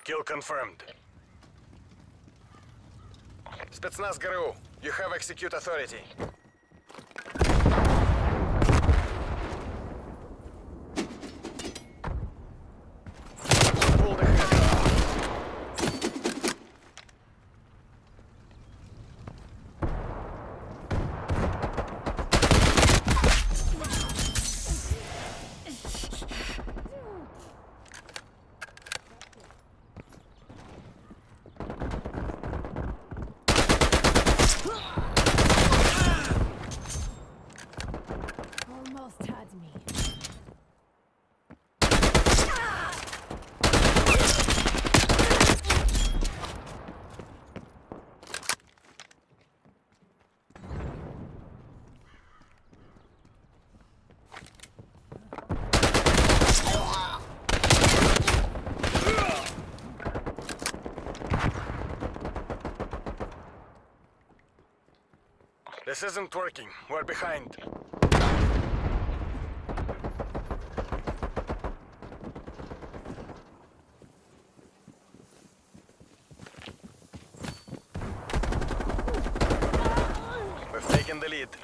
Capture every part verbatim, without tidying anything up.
Kill confirmed. Spetsnaz ГРУ, you have execute authority. Pull the head. Almost had me. This isn't working. We're behind. We've taken the lead.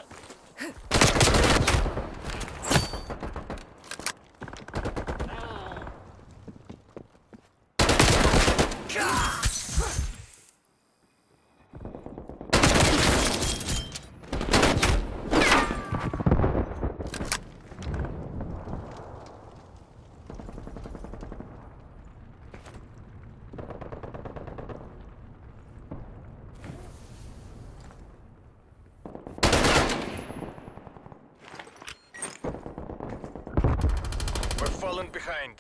We're falling behind.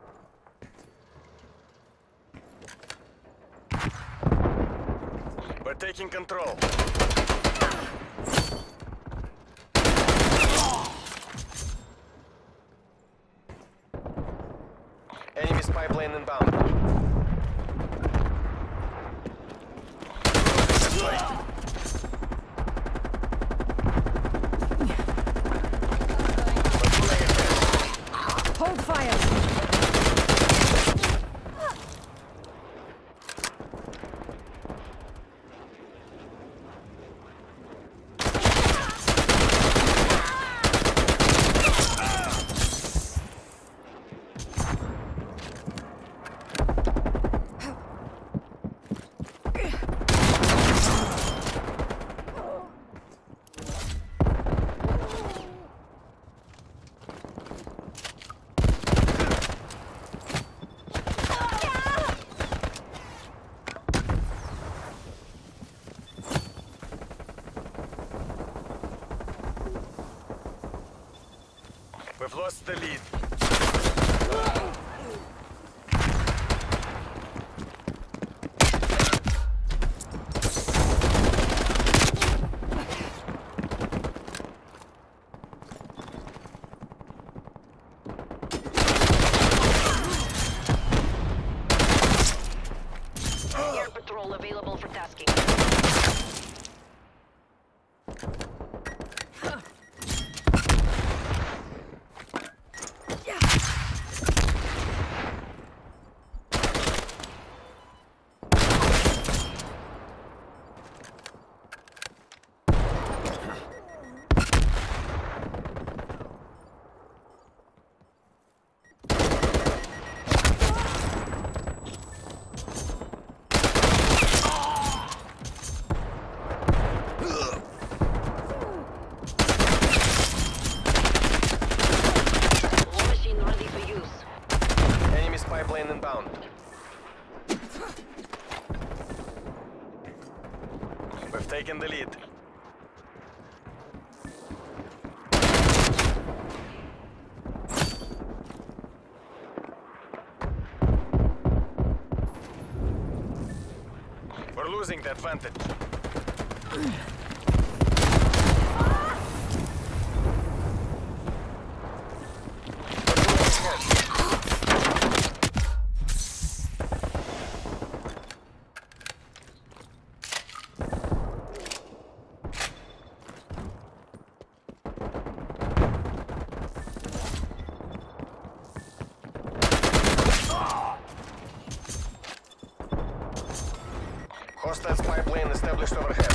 We're taking control. Enemy spy plane inbound. Hold fire! We've lost the lead. Air patrol available for tasking. Pipeline inbound. We've taken the lead. We're losing the advantage. Hostile spy plane established overhead.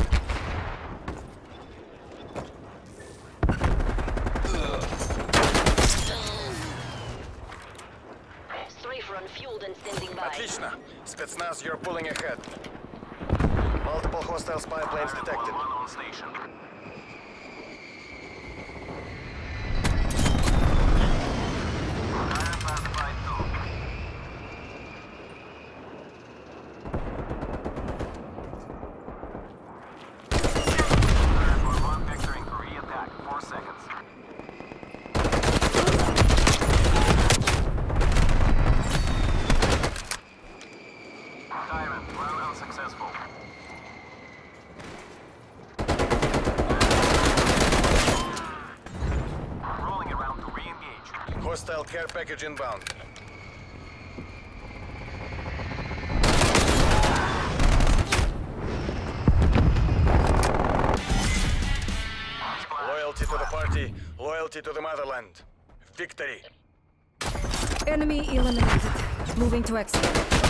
Strafe run fueled and standing by. Отлично. Spetsnaz, you're pulling ahead. Multiple hostile spy planes detected. On station. Classified two. Third one vectoring for re-attack. Four seconds. Tyrant, well unsuccessful. Rolling around to re-engage. Hostile care package inbound. Loyalty to the party, loyalty to the motherland. Victory. Enemy eliminated. Moving to exit.